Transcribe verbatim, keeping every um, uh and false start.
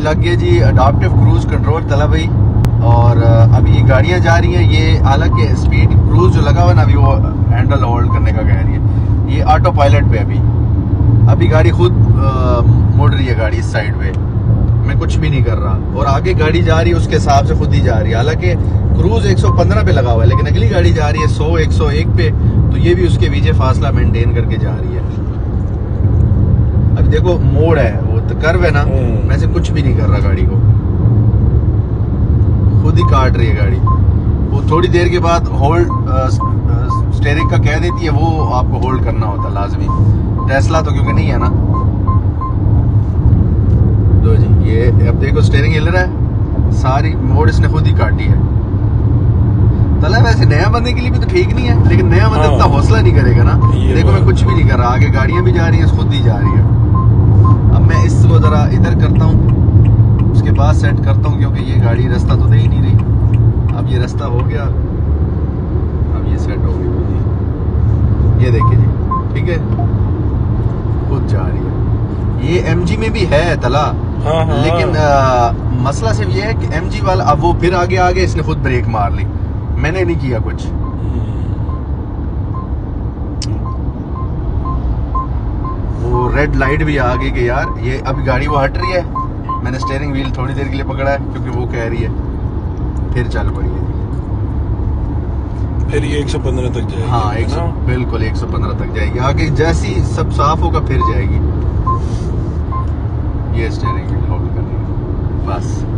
लग गया जी adaptive cruise control तला भाई। और अभी ये गाड़ियां जा रही हैं, ये हालांकि स्पीड क्रूज जो लगा हुआ ना अभी वो हैंडल होल्ड करने का कह रही है, ये ऑटो पायलट पे अभी अभी गाड़ी खुद आ, मुड़ रही है गाड़ी इस साइड पे, मैं कुछ भी नहीं कर रहा और आगे गाड़ी जा रही है उसके हिसाब से खुद ही जा रही है। हालांकि क्रूज एक सौ पंद्रह पे लगा हुआ है लेकिन अगली गाड़ी जा रही है सौ एक सौ एक पे, तो ये भी उसके पीछे फासला मेंटेन करके जा रही है। अभी देखो मोड़ है वो तो कर्व है ना, मैं से कुछ भी नहीं कर रहा, गाड़ी को खुद ही काट रही है गाड़ी। वो थोड़ी देर के बाद होल्ड स्टीयरिंग का कह देती है, वो आपको होल्ड करना होता लाजमी। टेस्ला तो क्योंकि नहीं है ना। तो जी ये अब देखो स्टीयरिंग हिल रहा है, सारी मोड़ इसने खुद ही काटी है। तला वैसे नया बंदे के लिए भी तो ठीक नहीं है, लेकिन नया बंदा इतना हौसला नहीं करेगा ना। देखो मैं कुछ भी नहीं कर रहा, आगे गाड़ियां भी जा रही हैं, खुद ही जा रही है। अब मैं इसको जरा इधर करता हूँ, उसके बाद सेट करता हूँ क्योंकि ये गाड़ी रास्ता तो दे ही नहीं रही। अब ये रास्ता हो गया, अब ये सेट हो गई। ये देखिए जी, ठीक है, खुद जा रही है। ये एमजी में भी है तला, हाँ हाँ। लेकिन आ, मसला सिर्फ ये है कि एमजी वाला अब वो फिर आगे आगे इसने खुद ब्रेक मार ली, मैंने नहीं किया कुछ। वो रेड लाइट भी आ गई कि यार ये अभी गाड़ी वो हट रही है, मैंने स्टीयरिंग व्हील थोड़ी देर के लिए पकड़ा है क्योंकि वो कह रही है, फिर चल पड़ी है। फिर ये एक सौ पंद्रह तक जाएगी। हाँ एक सौ बिल्कुल एक सौ पंद्रह तक जाएगी, आगे जैसी सब साफ होगा फिर जाएगी। ये स्टीयरिंग व्हील होल्ड करनी है बस।